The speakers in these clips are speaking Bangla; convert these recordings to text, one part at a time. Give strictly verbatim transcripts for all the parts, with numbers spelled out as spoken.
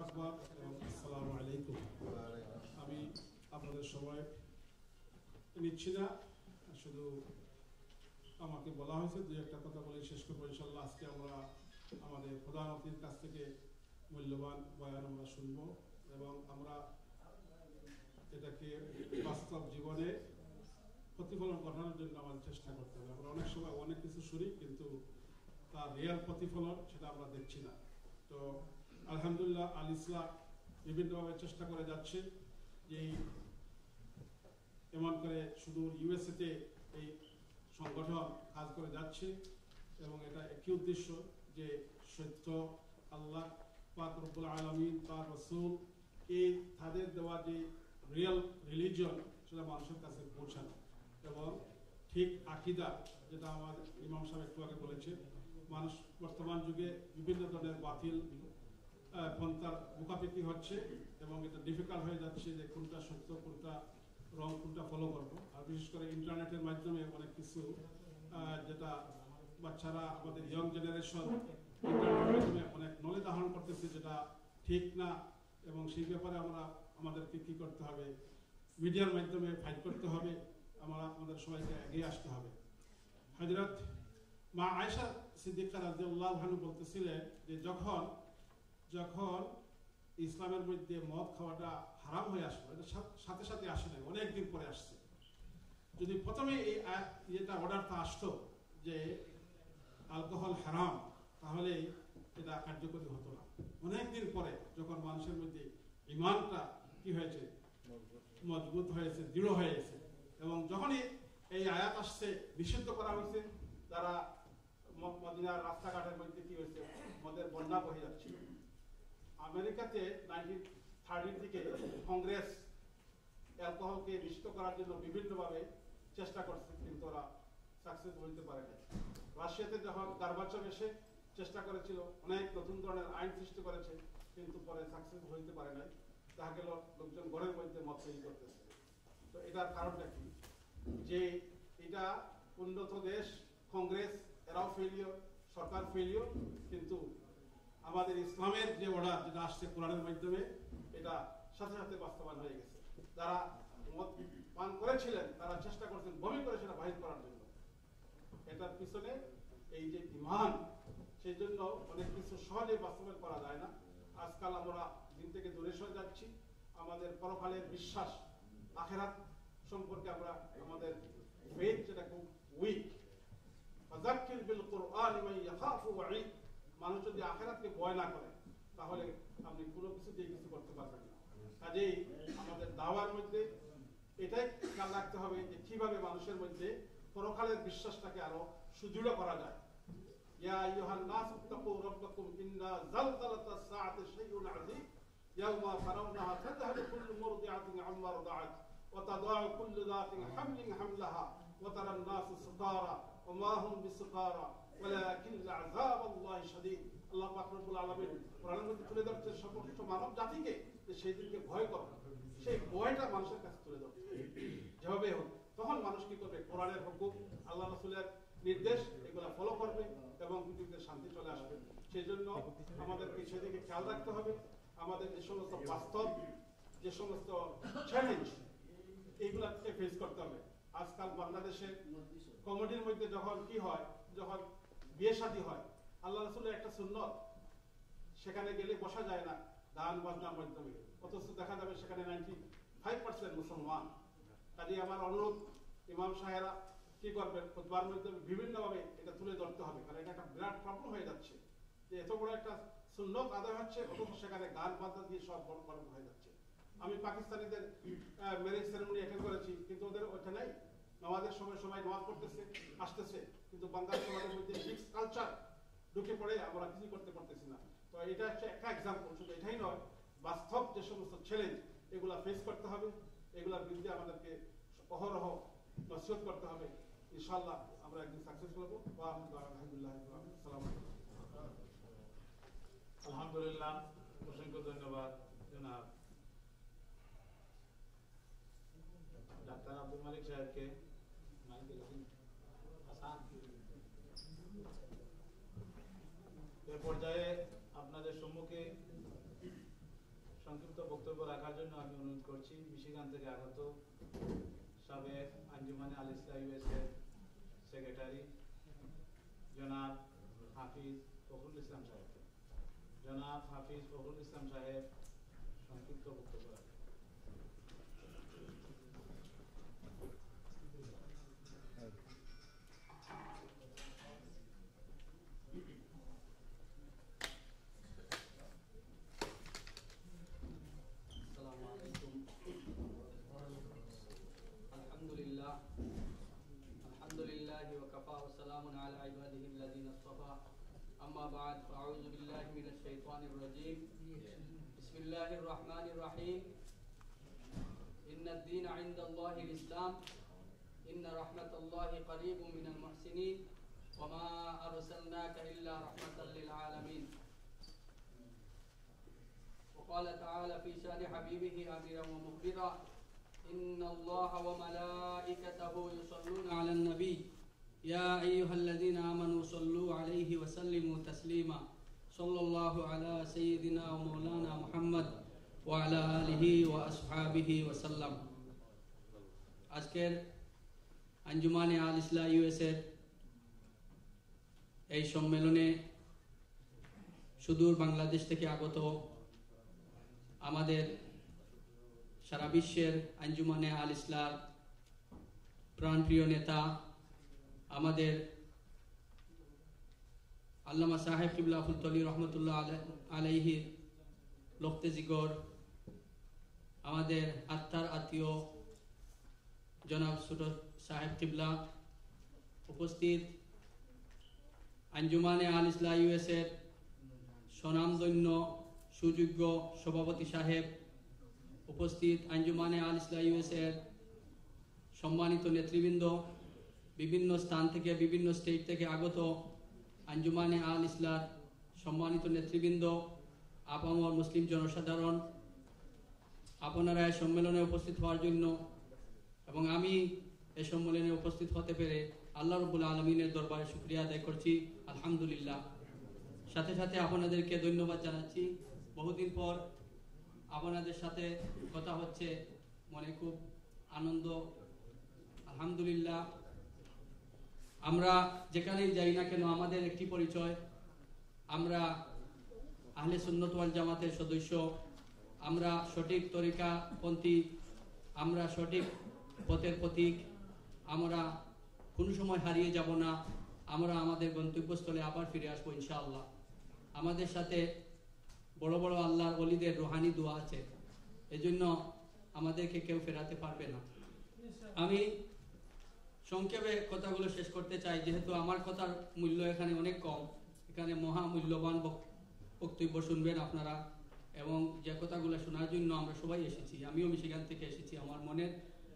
আসসালামু আলাইকুম। আমি আপনাদের সময় নিচ্ছি না, শুধু আমাকে বলা হয়েছে দুই একটা কথা বলে শেষ করবো ইনশাল্লাহ। আজকে আমরা আমাদের প্রধান অতিথির কাছ থেকে মূল্যবান বয়ান আমরা শুনব এবং আমরা এটাকে বাস্তব জীবনে প্রতিফলন ঘটানোর জন্য আমাদের চেষ্টা করতে হবে। আমরা অনেক সময় অনেক কিছু শুনি, কিন্তু তার রিয়াল প্রতিফলন সেটা আমরা দেখছি না। তো আলহামদুলিল্লাহ আল ইসলাম বিভিন্নভাবে চেষ্টা করে যাচ্ছে যে এমন করে শুধু ইউএসএতে এই সংগঠন কাজ করে যাচ্ছে এবং এটা একই উদ্দেশ্য যে সত্য আল্লাহ পাক রব্বুল আলামিন তার রাসূল এই তাদের দেওয়া যে রিয়েল রিলিজিয়ন সেটা মানুষের কাছে পৌঁছানো এবং ঠিক আকীদা, যেটা আমাদের ইমাম সাহেব একটু আগে বলেছে। মানুষ বর্তমান যুগে বিভিন্ন ধরনের বাতিল পন্থার মুখাপেক্ষি হচ্ছে এবং এটা ডিফিকাল্ট হয়ে যাচ্ছে যে কোনটা সত্য, কোনটা রং, কোনটা ফলো করবো। আর বিশেষ করে ইন্টারনেটের মাধ্যমে অনেক কিছু যেটা বাচ্চারা আমাদের ইয়ং জেনারেশন ইন্টারনেটের মাধ্যমে অনেক নলেজ আহরণ করতেছে, যেটা ঠিক না। এবং সেই ব্যাপারে আমরা আমাদেরকে কি করতে হবে, মিডিয়ার মাধ্যমে ফাইট করতে হবে, আমরা আমাদের সবাইকে এগিয়ে আসতে হবে। হযরত মা আয়েশা সিদ্দিকা রাদিয়াল্লাহু আনহা বলতেছিলেন যে যখন যখন ইসলামের মধ্যে মদ খাওয়াটা হারাম হয়ে আসলো, এটা সাথে সাথে আসে নাই, অনেকদিন পরে আসছে। যদি প্রথমে এই এটা অর্ডারটা আসতো যে অ্যালকোহল হারাম, তাহলে এটা কার্যকরী হতো না। অনেকদিন পরে যখন মানুষের মধ্যে ঈমানটা কি হয়েছে, মজবুত হয়েছে, দৃঢ় হয়েছে, এবং যখনই এই আয়াত আসছে, নিষিদ্ধ করা হয়েছে, তারা মদিনার রাস্তাঘাটের মধ্যে কি হয়েছে, মদের বন্যা বহে যাচ্ছে। আমেরিকাতে নাইনটিন থার্টির দিকে কংগ্রেস অ্যালকোহলকে নিষিদ্ধ করার জন্য বিভিন্নভাবে চেষ্টা করছে, কিন্তু ওরা সাকসেস হইতে পারে না। রাশিয়াতে যখন গার্বাচভ এসে চেষ্টা করেছিল, অনেক নতুন ধরনের আইন সৃষ্টি করেছে, কিন্তু পরে সাকসেস হইতে পারে নাই। দেখা গেল লোকজন ঘরের মধ্যে মদ তৈরি করতেছে। তো এটার কারণটা কি, যে এটা উন্নত দেশ, কংগ্রেস এরাও ফেলিওর, সরকার ফেলিওর, কিন্তু আমাদের ইসলামের যে অর্ডার যেটা আসছে কোরআনের মাধ্যমে, এটা সাথে সাথে বাস্তবায়ন হয়ে গেছে। যারা মদ পান করেছিলেন তারা চেষ্টা করেছেন বমি করে সেটা বাহির করার জন্য। এটার পিছনে এই যে ঈমান, সেই জন্য অনেক কিছু সহজে বাস্তবায়ন করা যায় না। আজকাল আমরা দিন থেকে দূরে সরে যাচ্ছি। আমাদের পরকালের বিশ্বাস, আখিরাত সম্পর্কে আমরা আমাদের ফেথ যেটা খুব উইক। ফাযাক্কির বিল কুরআনি মান ইয়াখাফু ওয়াঈদ। মানুষ যদি আখিরাতকে ভয় না করে, তাহলে আপনি কোনো কিছু দিয়ে কিছু করতে পারবেন না। কাজেই আমাদের দাওয়ার মধ্যে এটাই খেয়াল রাখতে হবে যে কিভাবে মানুষের মধ্যে পরকালের বিশ্বাসটাকে আরো সুদৃঢ় করা যায়। ইয়া আইয়ুহান নাস ইত্তাকু রাব্বাকুম ইন্না যালযালাতাস সাআতি শাইউন আযীম ইয়াওমা তারাউনাহা তাযহালু কুল্লু মুরদিআতিন আম্মা রাদআত ওয়া তাদাউ কুল্লু যাতিন হামলিন হামলাহা ওয়া তারান নাসা সুকারা ওয়া মা হুম বিসুকারা ওয়ালাকিন আযাবাল্লাহি শাদীদ। আল্লাহ পাক রব্বুল আলামিন কোরআনের মধ্যে তুলে ধরছে সমস্ত মানব জাতিকে যে সেই দিনকে ভয় করো। সেই ভয়টা মানুষের কাছে তুলে ধরছে যেভাবে হোক। তখন মানুষ কি করবে, কোরআনের হুকুম, আল্লাহ রাসূলের নির্দেশ, এগুলা ফলো করবে এবং পৃথিবীতে শান্তি চলে আসবে। সেই জন্য আমাদেরকে সেদিকে খেয়াল রাখতে হবে। আমাদের যে সমস্ত বাস্তব, যে সমস্ত চ্যালেঞ্জ, এইগুলাকে ফেস করতে হবে। আজকাল বাংলাদেশে কমিটির মধ্যে যখন কি হয়, যখন বিয়ে শাদী হয়, আল্লাহ রাসূলের একটা সুন্নত, সেখানে গেলে বসা যায় না গান বাজনার মাধ্যমে, অথচ দেখা যাবে সেখানে নাইনটি ফাইভ পার্সেন্ট মুসলমান। কাজে আমার অনুরোধ, ইমাম সাহেরা কি করবেন, খুতবার মধ্যে বিভিন্নভাবে এটা তুলে ধরতে হবে, কারণ এটা একটা বিরাট প্রবলেম হয়ে যাচ্ছে যে এত বড় একটা সুন্নত আদায় হচ্ছে, অথচ সেখানে গান বাজনা দিয়ে সব বড় বড় হয়ে যাচ্ছে। আমি পাকিস্তানিদের ম্যারেজ সেরেমনি অ্যাটেন্ড করেছি, কিন্তু ওদের ওইটা নেই। নামাজের সময় সবাই নামাজ পড়তেছে, আসতেছে, কিন্তু বাঙালি সমাজের মধ্যে মিক্স কালচার ঢুকে পড়ে আমরা কিছু করতে পারতেছি না। তো এটা হচ্ছে একটা এক্সাম্পল। শুধু এটাই নয়, বাস্তব যে সমস্ত চ্যালেঞ্জ, এগুলা ফেস করতে হবে, এগুলার বিরুদ্ধে আমাদেরকে অহরহ নসিহত করতে হবে। ইনশাআল্লাহ আমরা একদিন সাকসেসফুল হবো। আলহামদুলিল্লাহ। আসসালামু আলাইকুম। আলহামদুলিল্লাহ, অসংখ্য ধন্যবাদ জনাব ডাক্তার আব্দুল মালিক সাহেবকে। এ পর্যায়ে আপনাদের সম্মুখে সংক্ষিপ্ত বক্তব্য রাখার জন্য আমি অনুরোধ করছি মিশিগান থেকে আগত সাবেক আঞ্জুমানে আল ইসলাম ইউএসএ সেক্রেটারি জনাব হাফিজ ফখরুল ইসলাম সাহেব। জনাব হাফিজ ফখরুল ইসলাম সাহেব সংক্ষিপ্ত বক্তব্য রাখেন। أما بعد فأعوذ بالله من الشيطان الرجيم بسم الله الرحمن الرحيم إن الدين عند الله الإسلام إن رحمة الله قريب من المحسنين وما أرسلناك إلا رحمة للعالمين وقال تعالى في شأن حبيبه آمرا ومخبرا إن الله وملائكته يصلون على النبي يا أيها الذين آمنوا صلوا عليه وسلموا تسليما صلى الله على سيدنا ومولانا محمد وعلى آله وأصحابه وسلم আজকের আঞ্জুমানে আল ইসলাম ইউএসএর এই সম্মেলনে সুদূর বাংলাদেশ থেকে আগত আমাদের সারা বিশ্বের আঞ্জুমানে আল ইসলাম প্রাণপ্রিয় নেতা আমাদের আল্লামা সাহেব কিবলা ফুলতলি রহমতুল্লাহ আলাইহি লখতে জিগর, আমাদের আত্মার আত্মীয় জনাব ছোট সাহেব কিবলা, উপস্থিত আঞ্জুমানে আল ইসলাম ইউএসএর স্বনামধন্য সুযোগ্য সভাপতি সাহেব, উপস্থিত আঞ্জুমানে আল ইসলাম ইউএসএর সম্মানিত নেতৃবৃন্দ, বিভিন্ন স্থান থেকে বিভিন্ন স্টেট থেকে আগত আঞ্জুমানে আল ইসলাম সম্মানিত নেতৃবৃন্দ, আপামর মুসলিম জনসাধারণ, আপনারা এই সম্মেলনে উপস্থিত হওয়ার জন্য এবং আমি এই সম্মেলনে উপস্থিত হতে পেরে আল্লাহ রাব্বুল আলামিনের দরবারে শুকরিয়া আদায় করছি, আলহামদুলিল্লাহ। সাথে সাথে আপনাদেরকে ধন্যবাদ জানাচ্ছি। বহুদিন পর আপনাদের সাথে কথা হচ্ছে, মনে খুব আনন্দ, আলহামদুলিল্লাহ। আমরা যেখানেই যাই না কেন আমাদের একটি পরিচয়, আমরা আহলে সুন্নাত ওয়াল জামাতের সদস্য, আমরা সঠিক তরিকাপন্থী, আমরা সঠিক পথের প্রতীক, আমরা কোনো সময় হারিয়ে যাব না, আমরা আমাদের গন্তব্যস্থলে আবার ফিরে আসবো ইনশাআল্লাহ। আমাদের সাথে বড় বড় আল্লাহর ওলিদের রুহানি দোয়া আছে, এজন্য আমাদেরকে কেউ ফেরাতে পারবে না। আমি সংক্ষেপে কথাগুলো শেষ করতে চাই, যেহেতু আমার কথার মূল্য এখানে অনেক কম। এখানে মহা মূল্যবান বক্তব্য শুনবেন আপনারা, এবং যে কথাগুলো শোনার জন্য আমরা সবাই এসেছি, আমিও মিশিগান থেকে এসেছি। আমার মনের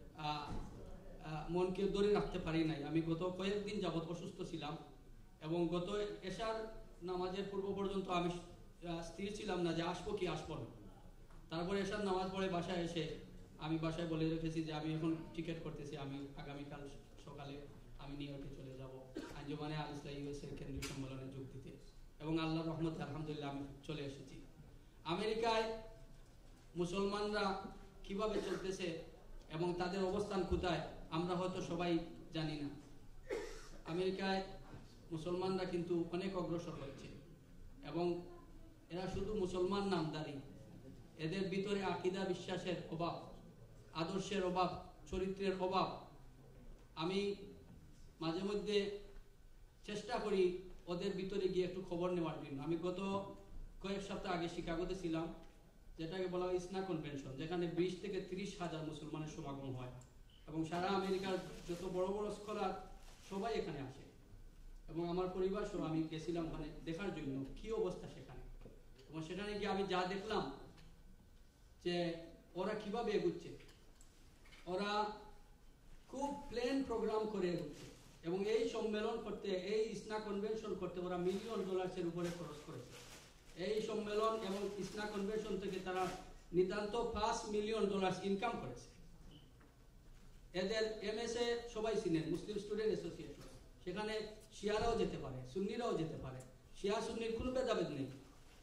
মনকে ধরে রাখতে পারি নাই। আমি গত কয়েকদিন যাবৎ অসুস্থ ছিলাম এবং গত এশার নামাজের পূর্ব পর্যন্ত আমি স্থির ছিলাম না যে আসবো কি আসবো না। তারপরে এশার নামাজ পড়ে বাসায় এসে আমি বাসায় বলে রেখেছি যে আমি এখন টিকিট করতেছি, আমি আগামীকাল সকালে আমি নিউ ইয়র্কে চলে যাব আঞ্জুমানে আল ইসলাম ইউএসএর কেন্দ্রীয় সম্মেলনে যোগ দিতে, এবং আল্লাহর রহমতে আলহামদুলিল্লাহ আমি চলে এসেছি। আমেরিকায় মুসলমানরা কিভাবে চলতেছে এবং তাদের অবস্থান কোথায় আমরা হয়তো সবাই জানি না। আমেরিকায় মুসলমানরা কিন্তু অনেক অগ্রসর হচ্ছে, এবং এরা শুধু মুসলমান নামদারি, এদের ভিতরে আকীদা বিশ্বাসের অভাব, আদর্শের অভাব, চরিত্রের অভাব। আমি মাঝে মধ্যে চেষ্টা করি ওদের ভিতরে গিয়ে একটু খবর নেওয়ার জন্য। আমি গত কয়েক সপ্তাহ আগে শিকাগোতে ছিলাম, যেটাকে বলা হয় ইসনা কনভেনশন, যেখানে বিশ থেকে ত্রিশ হাজার মুসলমানের সমাগম হয়, এবং সারা আমেরিকার যত বড় বড় স্কলার সবাই এখানে আসে, এবং আমার পরিবার সহ আমি গেছিলাম ওখানে দেখার জন্য কি অবস্থা সেখানে। এবং সেখানে গিয়ে আমি যা দেখলাম যে ওরা কিভাবে এগুচ্ছে, ওরা খুব প্ল্যান প্রোগ্রাম করে এগুচ্ছে, এবং এই সম্মেলন করতে, এই ইসনা কনভেনশন করতে ওরা মিলিয়ন ডলার্সের উপরে খরচ করেছে। এই সম্মেলন এবং ইসনা কনভেনশন থেকে তারা নিতান্ত পাঁচ মিলিয়ন ডলার ইনকাম করেছে। এদের এমএসএ সবাই চিনেন, মুসলিম স্টুডেন্ট অ্যাসোসিয়েশন, সেখানে শিয়ারাও যেতে পারে, সুন্নিরাও যেতে পারে, শিয়া সুন্নির কোনো ভেদাভেদ নেই।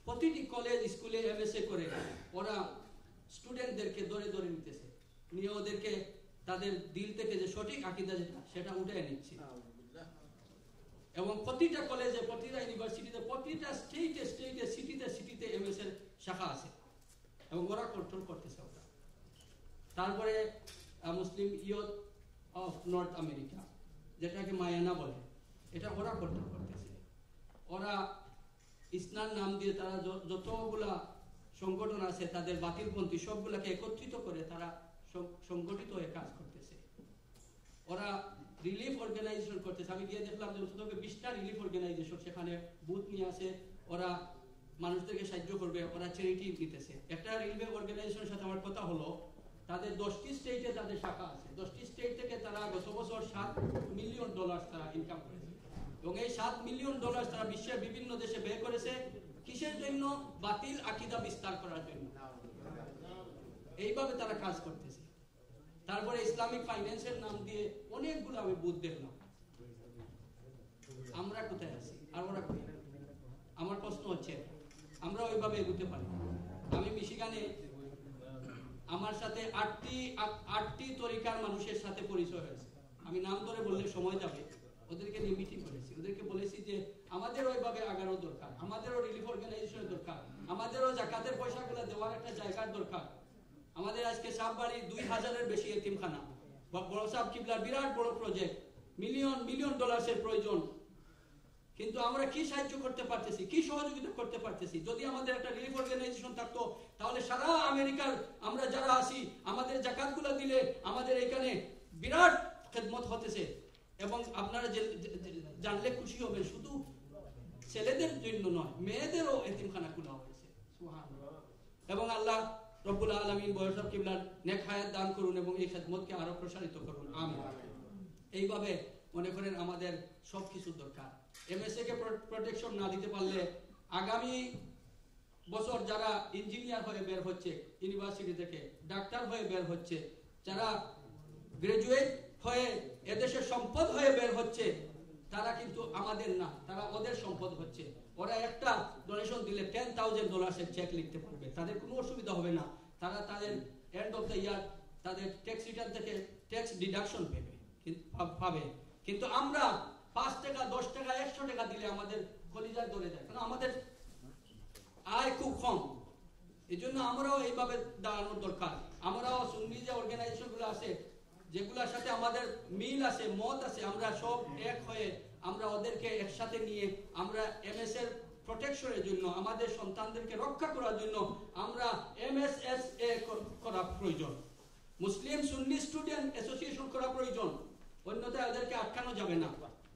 প্রতিটি কলেজ স্কুলে এমএসএ করে ওরা স্টুডেন্টদেরকে ধরে ধরে নিতেছে, নিয়ে ওদেরকে তাদের দিল থেকে যে সঠিক আকীদা যেটা সেটা উঠে নিচ্ছে। এবং প্রতিটা কলেজে, প্রতিটা ইউনিভার্সিটিতে, প্রতিটা স্টেটে স্টেটে সিটিতে সিটিতে এমএস এর শাখা আছে এবং ওরা কন্ট্রোল করতেছে ওটা। তারপরে Muslim youth of North America, যেটাকে মায়ানা বলে, এটা ওরা কন্ট্রোল করতেছে। ওরা ইসলাম নাম দিয়ে তারা যতগুলা সংগঠন আছে তাদের বাতিলপন্থী সবগুলাকে একত্রিত করে তারা সংগঠিত হয়ে কাজ করতেছে। ওরা রিলিফ অর্গানাইজেশন করতেছে। আমি গিয়ে দেখলাম যে অন্তত বিশটা রিলিফ অর্গানাইজেশন সেখানে বুথ নিয়ে আসে, ওরা মানুষদেরকে সাহায্য করবে, ওরা চ্যারিটি দিতেছে। একটা রিলিফ অর্গানাইজেশনের সাথে আমার কথা হলো, তাদের দশটি স্টেটে তাদের শাখা আছে। দশটি স্টেট থেকে তারা গত বছর সাত মিলিয়ন ডলার তারা ইনকাম করেছে এবং এই সাত মিলিয়ন ডলার তারা বিশ্বের বিভিন্ন দেশে ব্যয় করেছে। কিসের জন্য? বাতিল আকীদা বিস্তার করার জন্য। এইভাবে তারা কাজ করতেছে। তারপরে ইসলামিক ফাইন্যান্সের নাম দিয়ে অনেকগুলো আমি বুথ দেখলাম। আমরা কোথায় আছি আর ওরা কোথায়? আমার প্রশ্ন হচ্ছে আমরা ওইভাবে এগোতে পারি। আমি মিশিগানে আমার সাথে আটটি আটটি তরিকার মানুষের সাথে পরিচয় হয়েছে। আমি নাম ধরে বললে সময় যাবে। ওদেরকে নিয়ে মিটিং করেছি, ওদেরকে বলেছি যে আমাদের ওইভাবে আগানো দরকার, আমাদেরও রিলিফ অর্গানাইজেশনের দরকার, আমাদেরও জাকাতের পয়সাগুলো দেওয়ার একটা জায়গার দরকার। আমাদের আজকে সাববাড়ি দুই হাজারের বেশি এতিমখানা, বড় সাহেব কিবলার বিরাট বড় প্রজেক্ট, মিলিয়ন মিলিয়ন ডলারের প্রয়োজন, কিন্তু আমরা কি সাহায্য করতে পারতেছি, কি সহযোগিতা করতে পারতেছি? যদি আমাদের একটা রিলিফ অর্গানাইজেশন থাকতো তাহলে সারা আমেরিকার আমরা যারা আছি আমাদের জাকাতগুলো দিলে আমাদের এখানে বিরাট খেদমত হতেছে। এবং আপনারা জানলে খুশি হবেন, শুধু ছেলেদের জন্য নয়, মেয়েদেরও এতিমখানা খোলা হয়েছে। সুবহানাল্লাহ। এবং আল্লাহ রব্বুল আলামিন বয়স কিবলার নেক হায়াত দান করুন এবং এই খেদমতকে আরো প্রসারিত করুন। আমিন। এইভাবে মনে করেন আমাদের সবকিছু দরকার। এমএসএ কে প্রোটেকশন না দিতে পারলে আগামী বছর যারা ইঞ্জিনিয়ার হয়ে বের হচ্ছে ইউনিভার্সিটি থেকে, ডাক্তার হয়ে বের হচ্ছে, যারা গ্রাজুয়েট হয়ে এদেশের সম্পদ হয়ে বের হচ্ছে, তারা কিন্তু আমাদের না, তারা ওদের সম্পদ হচ্ছে। ওরা একটা ডোনেশন দিলে টেন থাউজেন্ড ডলারের চেক লিখতে পারবে, তাদের কোনো অসুবিধা হবে না। তারা তাদের এন্ড অফ দ্য ইয়ার তাদের ট্যাক্স রিটার্ন থেকে ট্যাক্স ডিডাকশন পাবে পাবে কিন্তু আমরা পাঁচ টাকা দশ টাকা একশো টাকা দিলে আমাদের কলিজায় ধরে যায়, কারণ আমাদের আয় খুব কম। এই জন্য আমরাও এইভাবে দাঁড়ানোর দরকার। আমরাও সুন্নি যে অর্গানাইজেশন গুলো আছে যেগুলোর সাথে আমাদের মিল আছে, মত আছে, আমরা সব এক হয়ে আমরা ওদেরকে একসাথে নিয়ে আমরা এমএস এর প্রোটেকশনের জন্য, আমাদের সন্তানদেরকে রক্ষা করার জন্য আমরা এমএসএসএ করা প্রয়োজন, মুসলিম সুন্নি স্টুডেন্ট অ্যাসোসিয়েশন করা প্রয়োজন, অন্যথায় ওদেরকে আটকানো যাবে না।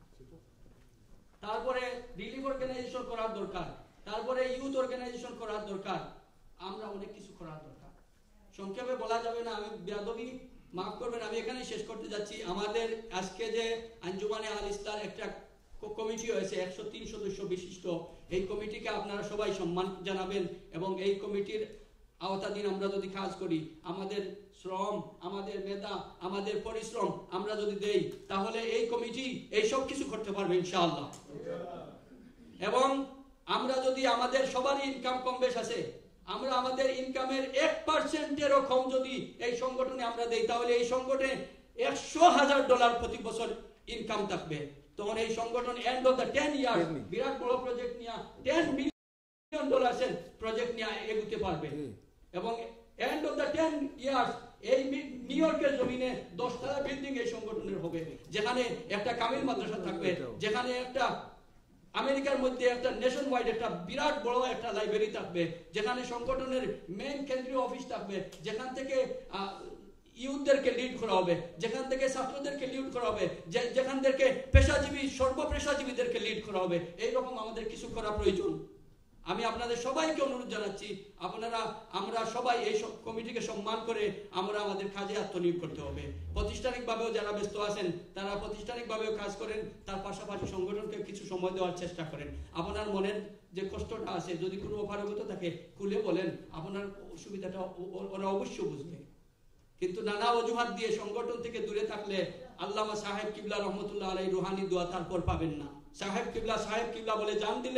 তারপরে রিলিফ অর্গানাইজেশন করার দরকার, তারপরে ইউথ অর্গানাইজেশন করার দরকার, আমরা অনেক কিছু করার দরকার। সংক্ষেপে বলা যাবে না, আমি বেয়াদবি মাফ করবেন, আমি এখানে শেষ করতে যাচ্ছি। আমাদের আজকে যে আঞ্জুমানে আল ইসলাম একটা কমিটি হয়েছে একশো তিন সদস্য বিশিষ্ট, এই কমিটিকে আপনারা সবাই সম্মান জানাবেন এবং এই কমিটির আওতাধীন আমরা যদি কাজ করি, আমাদের শ্রম, আমাদের মেধা, আমাদের পরিশ্রম আমরা যদি দেই, তাহলে এই কমিটি এই সব কিছু করতে পারবে ইনশাআল্লাহ। এবং আমরা যদি আমাদের সবারই ইনকাম কম বেশ আছে, আমরা আমাদের ইনকামের এক পার্সেন্টেরও কম যদি এই সংগঠনে আমরা দেই, তাহলে এই সংগঠনে একশো হাজার ডলার প্রতি বছর ইনকাম থাকবে। তখন এই সংগঠন end of the ten year বিরাট বড় প্রজেক্ট নিয়ে টেন মিলিয়ন ডলারের প্রজেক্ট নিয়ে এগোতে পারবে। এবং end of the ten years এই নিউ ইয়র্কের জমিনে দশতলা বিল্ডিং এই সংগঠনের হবে, যেখানে একটা কামিল মাদ্রাসা থাকবে, যেখানে একটা আমেরিকার মধ্যে একটা নেশন ওয়াইড একটা বিরাট বড় একটা লাইব্রেরি থাকবে, যেখানে সংগঠনের মেইন কেন্দ্রীয় অফিস থাকবে, যেখান থেকে ইউথদেরকে লিড করা হবে, যেখান থেকে ছাত্রদেরকে লিড করা হবে, যেখান থেকে পেশাজীবী সর্বপেশাজীবীদেরকে লিড করা হবে। এইরকম আমাদের কিছু করা প্রয়োজন। আমি আপনাদের সবাইকে অনুরোধ জানাচ্ছি, আপনারা আমরা সবাই এই কমিটিকে সম্মান করে আমরা আমাদের কাজে আত্মনিয়োগ করতে হবে। প্রাতিষ্ঠানিকভাবেও যারা ব্যস্ত আছেন তারা প্রাতিষ্ঠানিকভাবেও কাজ করেন, তার পাশাপাশি সংগঠনকে কিছু সময় দেওয়ার চেষ্টা করেন। আপনার মনের যে কষ্টটা আছে, যদি কোনো অপারগতা থাকে খুলে বলেন, আপনার অসুবিধাটা ওরা অবশ্যই বুঝবে। কিন্তু নানা অজুহাত দিয়ে সংগঠন থেকে দূরে থাকলে আল্লামা সাহেব কিবলা রহমতুল্লাহ আলাইহি রুহানি দোয়া তারপর পাবেন না। সাহেব কিবলা সাহেব কিবলা বলে জান দিলে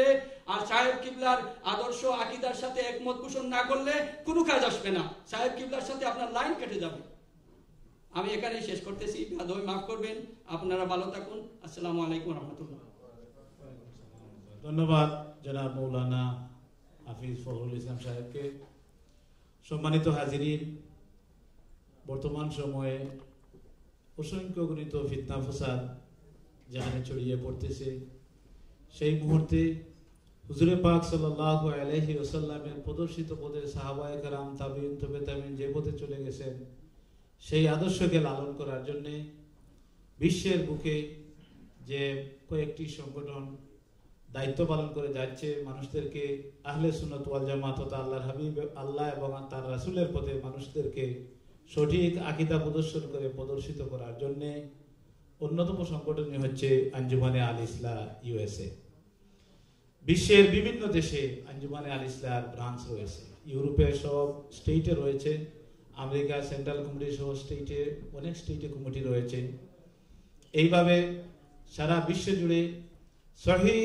আর সাহেব কিবলার আদর্শ আকীদার সাথে একমত পোষণ না করলে কোনো কাজ আসবে না, সাহেব কিবলার সাথে আপনার লাইন কেটে যাবে। আমি এখানেই শেষ করতেছি, বেয়াদবি মাফ করবেন, আপনারা ভালো থাকুন। আসসালামু আলাইকুম রহমতুল্লাহ। ধন্যবাদ জনাব মৌলানা হাফিজ ফখরুল ইসলাম সাহেবকে। সম্মানিত হাজিরিন, বর্তমান সময়ে অসংখ্য গণিত ফিতনা ফাসাদ যেখানে ছড়িয়ে পড়তেছে, সেই মুহূর্তে হুজুরে পাক সাল্লাল্লাহু আলাইহি ওয়াসাল্লামের প্রদর্শিত পথে সাহাবায়ে কেরাম, তাবিঈন, তবে তাবিঈন যে পথে চলে গেছেন, সেই আদর্শকে লালন করার জন্য বিশ্বের বুকে যে কয়েকটি সংগঠন দায়িত্ব পালন করে যাচ্ছে, মানুষদেরকে আহলে সুন্নাত ওয়াল জামাত তথা আল্লাহর হাবিব আল্লাহ এবং তার রাসূলের পথে মানুষদেরকে সঠিক আকীদা প্রদর্শন করে প্রদর্শিত করার জন্য অন্যতম সংগঠনই হচ্ছে আঞ্জুমানে আল ইসলাহ ইউএসএ। বিশ্বের বিভিন্ন দেশে আঞ্জুমানে আল ইসলাহর ব্রাঞ্চ রয়েছে, ইউরোপের সব স্টেটে রয়েছে, আমেরিকা সেন্ট্রাল কমিটি সহ স্টেটে অনেক স্টেটে কমিটি রয়েছে। এইভাবে সারা বিশ্ব জুড়ে সহি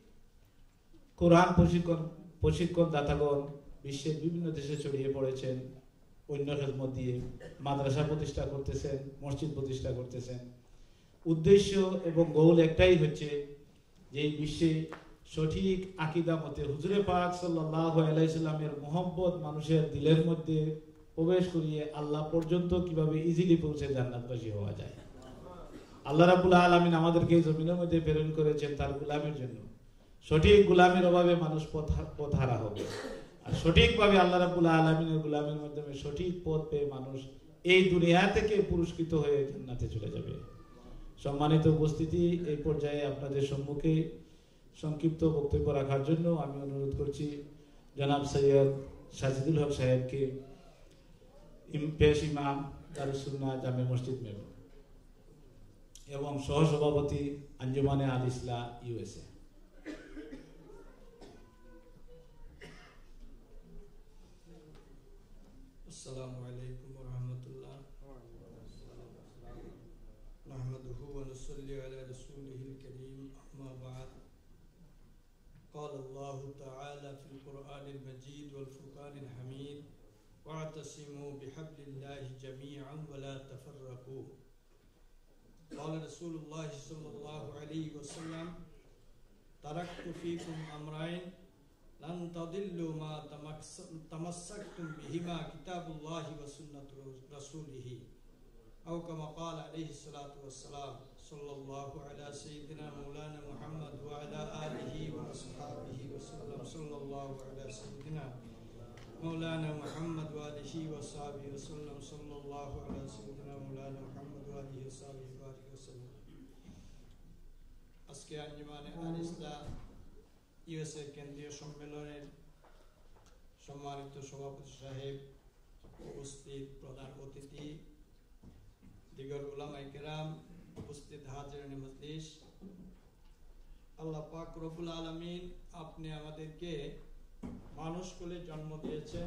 কোরআন প্রশিক্ষণ প্রশিক্ষণ দাতাগণ বিশ্বের বিভিন্ন দেশে ছড়িয়ে পড়েছেন, অন্য খেদমত দিয়ে মাদ্রাসা প্রতিষ্ঠা করতেছেন, মসজিদ প্রতিষ্ঠা করতেছেন। উদ্দেশ্য এবং গোল একটাই হচ্ছে যে এই বিশ্বে সঠিক আকীদা মতে হুজুরে পাক সাল্লাল্লাহু আলাইহি সাল্লামের মোহাম্মত মানুষের দিলের মধ্যে প্রবেশ করিয়ে আল্লাহ পর্যন্ত কিভাবে ইজিলি পৌঁছে জান্নাতবাসী হওয়া যায়। আল্লাহ রাব্বুল আলামিন আমাদেরকে এই জমিনের মধ্যে প্রেরণ করেছেন তার গোলামের জন্য। সঠিক গোলামের অভাবে মানুষ পথহারা হবে, আর সঠিকভাবে আল্লাহ রাব্বুল আলামিনের গোলামের মাধ্যমে সঠিক পথ পেয়ে মানুষ এই দুনিয়া থেকে পুরস্কৃত হয়ে জান্নাতে চলে যাবে। সম্মানিত উপস্থিতি, এই পর্যায়ে আপনাদের সম্মুখে সংক্ষিপ্ত বক্তব্য রাখার জন্য আমি অনুরোধ করছি জনাব সৈয়দ সাজিদুল হক সাহেবকে, পেশ ইমাম দারুস সুন্নাহ জামে মসজিদ মেম্বার এবং সহসভাপতি আঞ্জুমানে আল ইসলাহ ইউএসএ। আসসালামু আলাইকুম ওয়া রাহমাতুল্লাহ। নাহমাদুহু ওয়া নুসাল্লি আলা রাসূলিহিল কারীম, আম্মা বা'দ। قال الله تعالى في القرآن المجيد والفرقان الحميد واعتصموا بحبل الله جميعا ولا تفرقوا. قال رسول الله صلى الله عليه وسلم تركت فيكم أمرين لن تضلوا ما تمسكتم بهما كتاب الله وسنة رسوله أو كما قال عليه الصلاة والسلام. صلى الله على سيدنا مولانا محمد وعلى آله وأصحابه وسلم. صلى الله على سيدنا مولانا محمد وآله وصحبه وسلم. صلى الله على سيدنا مولانا محمد وآله وصحبه وسلم. আজকে আঞ্জুমানে আল ইসলাহ ইউএসএ কেন্দ্রীয় সম্মেলনের সম্মানিত সভাপতি সাহেব, উপস্থিত প্রধান অতিথি, দিগর উলামায়ে কেরাম, উপস্থিত হাজিরানে মজলিস, আল্লাহ পাক রব্বুল আলামিন আপনি আমাদেরকে মানুষ কোলে জন্ম দিয়েছেন।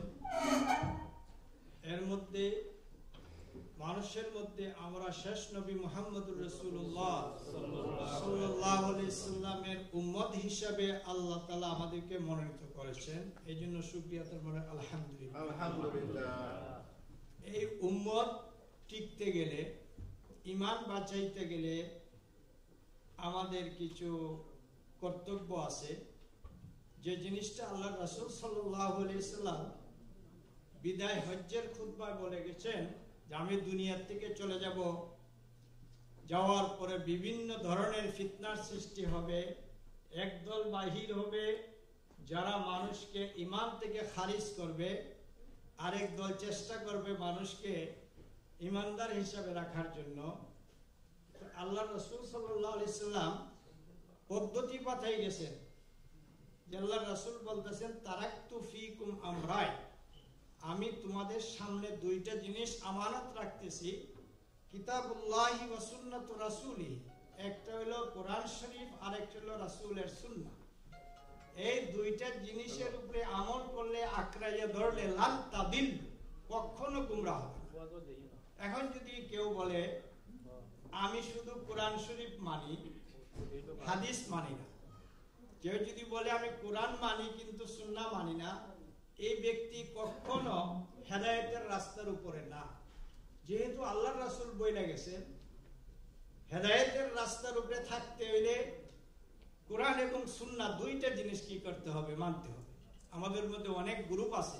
এর মধ্যে মানুষের মধ্যে আমরা শেষ নবী মুহাম্মদুর রাসূলুল্লাহ সাল্লাল্লাহু আলাইহি সাল্লামের উম্মত হিসেবে আল্লাহ তাআলা আমাদেরকে মনোনীত করেছেন। এই জন্য শুকরিয়া তার মানে আলহামদুলিল্লাহ। আলহামদুলিল্লাহ। এই উম্মত টিকতে গেলে, ঈমান বাঁচাইতে গেলে আমাদের কিছু কর্তব্য আছে, যে জিনিসটা আল্লাহ রাসূল সাল্লাল্লাহু আলাইহি সাল্লাম বিদায় হজ্জের খুতবায় বলে গেছেন যে আমি দুনিয়া থেকে চলে যাব, যাওয়ার পরে বিভিন্ন ধরনের ফিতনার সৃষ্টি হবে, একদল বাহির হবে যারা মানুষকে ঈমান থেকে খারিজ করবে, আরেক দল চেষ্টা করবে মানুষকে ঈমানদার হিসাবে রাখার জন্য। আল্লাহ রাসূল সাল্লাল্লাহু আলাইহি সাল্লাম পদ্ধতি পাঠাই গেছেন, যে আল্লাহ রাসূল বলতেছেন তারাকতু ফীকুম আমরাই, আমি তোমাদের সামনে দুইটা জিনিস আমানত রাখতেছি, কিতাবুল্লাহি ওয়া সুন্নাতু রাসূলি, একটা হলো কোরআন শরীফ আর একটা হলো রাসূলের সুন্নাহ। এই দুইটা জিনিসের উপরে আমল করলে, আঁকড়াইয়া ধরলে লান তাদিল, কখনো গুমরাহ হবে না। এখন যদি কেউ বলে আমি শুধু কোরআন শরীফ মানি, হাদিস মানি না, কেউ যদি বলে আমি কোরআন মানি কিন্তু সুন্নাহ মানি না, এই ব্যক্তি কখনো হেদায়েতের রাস্তার উপরে না। যেহেতু আল্লাহর রাসূল বলে গেছেন হেদায়েতের রাস্তার উপরে থাকতে হইলে কোরআন এবং সুন্নাহ দুইটা জিনিস কি করতে হবে, মানতে হবে। আমাদের মধ্যে অনেক গ্রুপ আছে,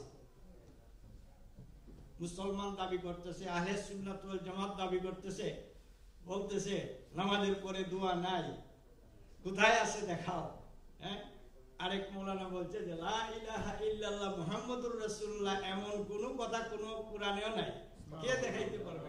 মুসলমান দাবি করতেছে, আহলে সুন্নাত ওয়াল জামাত দাবি করতেছে, বলতেছে নামাজের পরে দোয়া নাই, কোথায় আছে দেখাও। হ্যাঁ, আরেক মৌলানা বলছে যে লা ইলাহা ইল্লাল্লাহ মুহাম্মাদুর রাসূলুল্লাহ এমন কোনো কথা কোনো কোরআনেও নাই, কে দেখাইতে পারবে?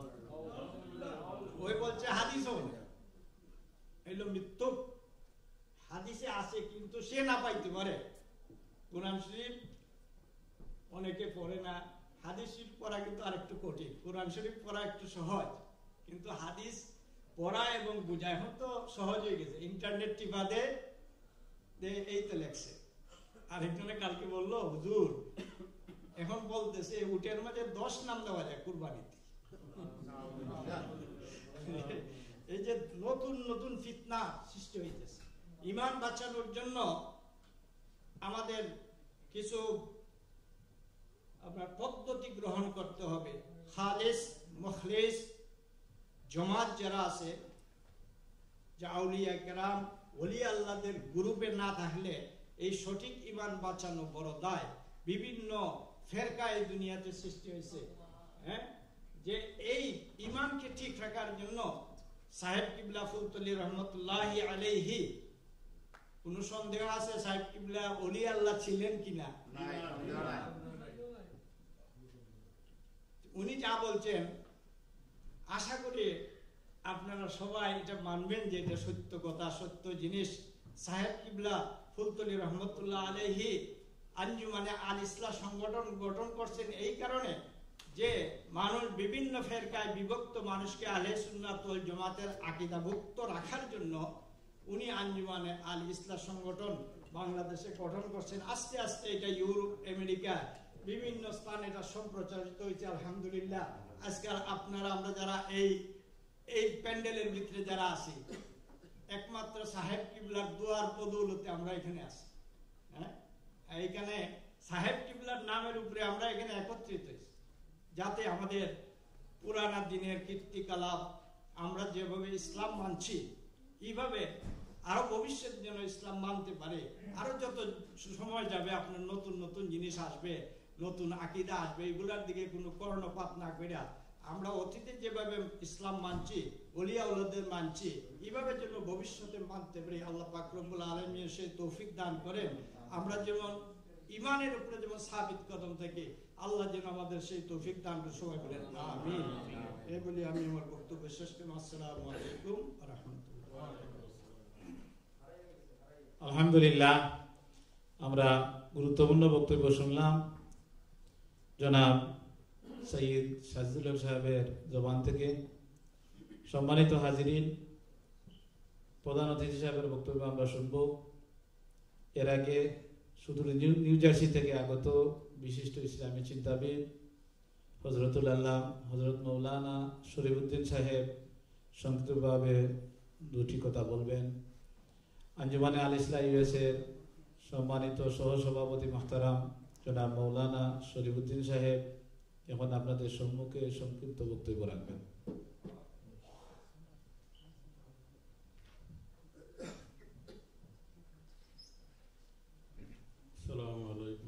ওই বলছে হাদিসও নেই, এলো মৃত্যু। হাদিসে আছে কিন্তু সে না পাইতে পারে। কোরআন শরীফ অনেকে পড়ে না, হাদিস শরীফ পড়া কিন্তু আরেকটু কঠিন, কোরআন শরীফ পড়া একটু সহজ, কিন্তু হাদিস পড়া এবং বোঝা এখন তো সহজ হয়ে গেছে, ইন্টারনেট টিপা দে এই তো লেখছে। আরেকজনে কালকে বললো হুজুর এখন বলতেছে উটের মাঝে দশ নাম দেওয়া যায় কুরবানিতে। এই যে নতুন নতুন ফিতনা সৃষ্টি হইতেছে, ঈমান বাঁচানোর জন্য আমাদের কিছু আপনার পদ্ধতি গ্রহণ করতে হবে। খালিস মুখলিস জামাত যারা আছে, যে আউলিয়া কেরাম ওলি আল্লাহদের গ্রুপে না থাকলে এই সঠিক ঈমান বাঁচানো বড় দায়। বিভিন্ন ফেরকা এই দুনিয়াতে সৃষ্টি হয়েছে, হ্যাঁ, যে এই ঈমানকে ঠিক রাখার জন্য সাহেব কিবলা ফুলতলি রহমতুল্লাহি আলাইহি, কোন সন্দেহ আছে সাহেব কিবলা ওলি আল্লাহ ছিলেন কিনা? উনি যা বলছেন আশা করি আপনারা সবাই এটা মানবেন যে এটা সত্য কথা, সত্য জিনিস। সাহেব কিবলা ফুলতলি রহমতুল্লাহ আলাইহি আঞ্জুমানে আল ইসলাম সংগঠন গঠন করছেন এই কারণে যে মানুষ বিভিন্ন ফেরকায় বিভক্ত মানুষকে আহলে সুন্নাত ওয়াল জামাতের আকীদাভুক্ত রাখার জন্য উনি আঞ্জুমানে আল ইসলাম সংগঠন বাংলাদেশে গঠন করছেন। আস্তে আস্তে এটা ইউরোপ, আমেরিকা বিভিন্ন স্থানে এটা সম্প্রচারিত হয়েছে আলহামদুলিল্লাহ। আজকাল আপনারা আমরা যারা এই এই প্যান্ডেলের ভিতরে যারা আছি, একমাত্র সাহেব কিবলার দুয়ার বদৌলতে আমরা এখানে আছি। হ্যাঁ, এইখানে সাহেব কিবলার নামের উপরে আমরা এখানে একত্রিত হয়েছি, যাতে আমাদের পুরানা দিনের কীর্তিকলাপ আমরা যেভাবে ইসলাম মানছি এইভাবে আরো ভবিষ্যৎ যেন ইসলাম মানতে পারে। আরো যত সময় যাবে আপনার নতুন নতুন জিনিস আসবে, নতুন আকীদা আসবে, এগুলার দিকে কোনো কর্ণপাত না করে আমরা অতীতে যেভাবে ইসলাম মানছি, ওলিয়া উলাদের মানছি, এইভাবে যেন ভবিষ্যতে মানতে পারি। আল্লাহ পাক রব্বুল আলামিন সেই তৌফিক দান করেন। আমরা যেমন ইমানের উপরে যেমন সাবিত কদম থেকে আল্লাহ যেন আমাদের সেই তৌফিক দান করে, সবাই বলেন আমিন। এই বলি আমি আমার বক্তব্য শেষ করলাম। আসসালামু আলাইকুম ওয়া রাহমাতুল্লাহ। আলহামদুলিল্লাহ, আমরা গুরুত্বপূর্ণ বক্তব্য শুনলাম জনাব সৈয়দ সাজিদুল হক সাহেবের জবান থেকে। সম্মানিত হাজিরিন, প্রধান অতিথি সাহেবের বক্তব্য আমরা শুনব। এর আগে সুদূর নিউ জার্সি থেকে আগত বিশিষ্ট ইসলামী চিন্তাবিদ হজরতুল আল্লাহ হজরত মৌলানা শরীফুদ্দিন সাহেব সংক্ষিপ্তভাবে দুটি কথা বলবেন। আঞ্জুমানে আল ইসলাম ইউএস এর সম্মানিত সহসভাপতি মুহতারাম জনাব মৌলানা শরীফুদ্দিন সাহেব এখন আপনাদের সম্মুখে সংক্ষিপ্ত বক্তব্য রাখবেন। আসসালামু আলাইকুম।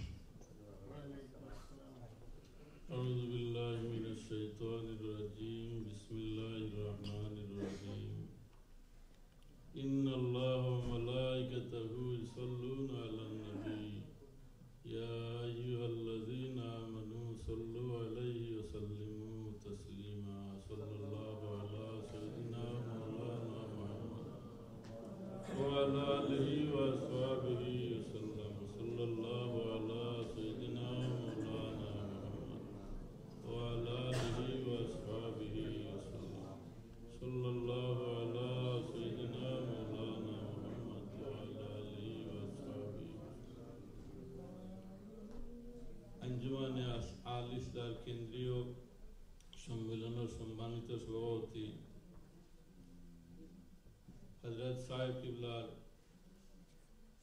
আউযু বিল্লাহি মিনাশ শাইতানির রাজীম। বিসমিল্লাহির রাহমানির রাহিম। ইন্নাল্লাহা ওয়া মালাইকাতাহু ইউসাল্লুনা আলান নবী ইয়া আইয়ুহাল্লাযীনা আমানু সাল্লু আলাইহি ওয়া সাল্লিমু তাসলিমা। সাল্লাল্লাহু আলা সাইয়্যিদিনা মাওলানা মুহাম্মদ ওয়া আলা আলিহি ওয়া আসহাবিহি ওয়া সাল্লাম। সাল্লাল্লাহু আলা সাইয়্যিদিনা মাওলানা মুহাম্মদ ওয়া আলা আলিহি ওয়া আসহাবিহি ওয়া সাল্লাম। সাল্লাল্লাহু আলা সাইয়্যিদিনা মাওলানা মুহাম্মদ ওয়া আলা আলিহি ওয়া আসহাবিহি। আঞ্জুমানে আল ইসলাম কেন্দ্রীয় সম্মেলনের সম্মানিত সভাপতি হযরত সাহেব কিবলার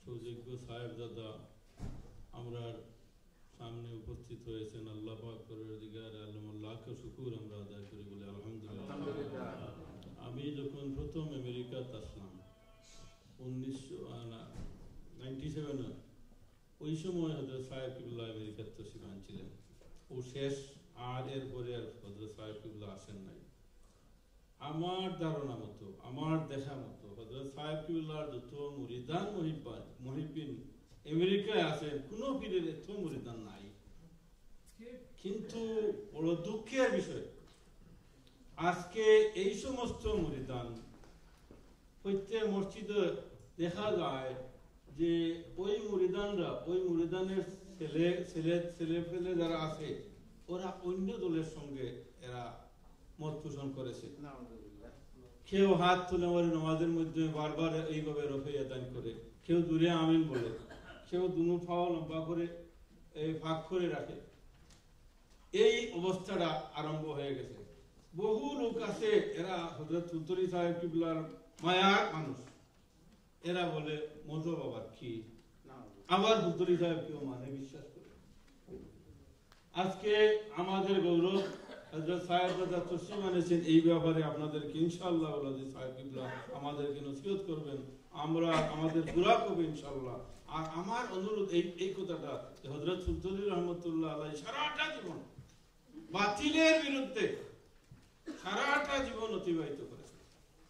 সুযোগ্য সাহেব দাদা আমরা সামনে উপস্থিত হয়েছেন, আল্লাহ পাক পরওয়ারদিগার আলম আল্লাহকে শুকর আমরা আদায় করি বলে আলহামদুলিল্লাহ। আমি যখন প্রথম আমেরিকাতে আসলাম উনিশশো নাইনটি সেভেনে, ওই সময় হজরত সাহেব কিবলা আমেরিকার তশরিফ আনছিলেন, ও শেষ, আর এরপরে আর হজরত সাহেব কিবলা আসেন নাই। আমার ধারণা মতো, আমার দেখা মতো হযরত সাহেব কিবলার যত মুরিদান মুহিব্বান মুহিব্বিন আমেরিকায় আছেন, কোন পীরের এত মুরিদান নাই। কিন্তু বড় দুঃখের বিষয়, আজকে এই সমস্ত মুরিদান প্রত্যেক মসজিদে দেখা যায় যে ওই মুরিদানরা, ওই মুরিদানের ছেলে ছেলে ছেলে ফেলে যারা আছে, ওরা অন্য দলের সঙ্গে এরা মত পোষণ করেছে। কেউ হাত তুলে মারে নামাজের মধ্যে বারবার এইভাবে রফিয়া দান করে, কেউ দূরে আমিন বলে, কেউ দুনো পাও লম্বা করে এই ভাগ করে রাখে। এই অবস্থাটা আরম্ভ হয়ে গেছে। বহু লোক আছে, এরা হযরত চৌধুরী সাহেব কিবলার মায়ার মানুষ, এরা বলে মজো বাবার কি, আবার চৌধুরী সাহেব কেউ মানে বিশ্বাস করে। আজকে আমাদের গৌরব হযরত সাহেব দাদা তশরিফ আনেছেন, এই ব্যাপারে আপনাদেরকে ইনশাআল্লাহ সাহেব কিবলা আমাদেরকে নসিহত করবেন, আমরা আমাদের দোয়া করব ইনশাআল্লাহ। আর আমার অনুরোধ এই এই কথাটা, হযরত চৌধুরী রহমতুল্লাহ আলাইহি সারাটা জীবন বাতিলের বিরুদ্ধে সারাটা জীবন অতিবাহিত করেছেন।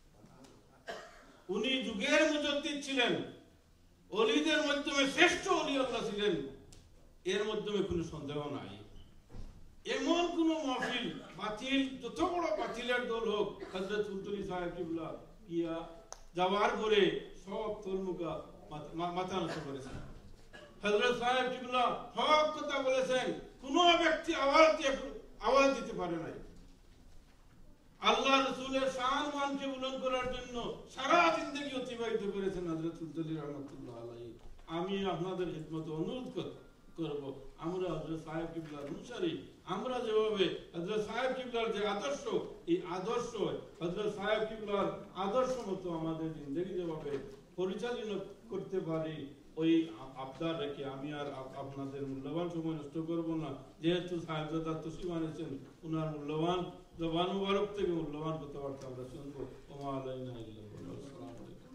উনি যুগের মুজাদ্দিদ ছিলেন, ওলিদের মাধ্যমে শ্রেষ্ঠ ওলি আল্লাহ ছিলেন, এর মাধ্যমে কোনো সন্দেহ নাই। এমন কোন মাহফিল বাতিল, যত বড় বাতিলের দল হোক, হযরত চৌধুরী সাহেব কিবলা ইয়া যাওয়ার পরে সব তলমুখা মাথা নত করেছেন। হযরত সাহেব কিবলা হক কথা বলেছেন, কোন ব্যক্তি আওয়াজ দিয়ে আওয়াজ দিতে পারে নাই। আল্লাহ রাসূলের শান মানকে বুলন্দ করার জন্য সারা জিন্দেগি অতিবাহিত করেছেন হযরত চৌধুরী রহমাতুল্লাহ আলাইহি। আমি আপনাদের খিদমতে অনুরোধ করব, আমরা হযরত সাহেব কিবলার অনুসারী, আমরা যেভাবে হযরত সাহেব কিবলার যে আদর্শ, এই আদর্শ হযরত সাহেব কিবলার আদর্শ মতো আমাদের জিন্দেগি যেভাবে পরিচালনা করতে পারি, ওই আবদার রেখে আমি আর আপনাদের মূল্যবান সময় নষ্ট করব না। যেহেতু সাহেব দাদা তশরিফ আনেছেন, ওনার মূল্যবান জবান মুবারক থেকে মূল্যবান কথাবার্তা আমরা শুনবো। ওমা আলাইনা ইল্লাল বালাগ। আসসালামু আলাইকুম।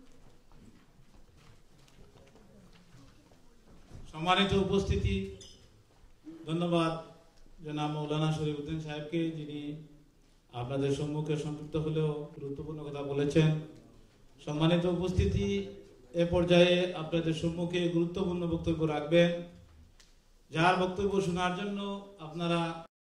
সম্মানিত উপস্থিতি, ধন্যবাদ জনাব মৌলানা শরীফউদ্দিন সাহেবকে, যিনি আপনাদের সম্মুখে সংক্ষিপ্ত হলেও গুরুত্বপূর্ণ কথা বলেছেন। সম্মানিত উপস্থিতি, এ পর্যায়ে আপনাদের সম্মুখে গুরুত্বপূর্ণ বক্তব্য রাখবেন, যার বক্তব্য শোনার জন্য আপনারা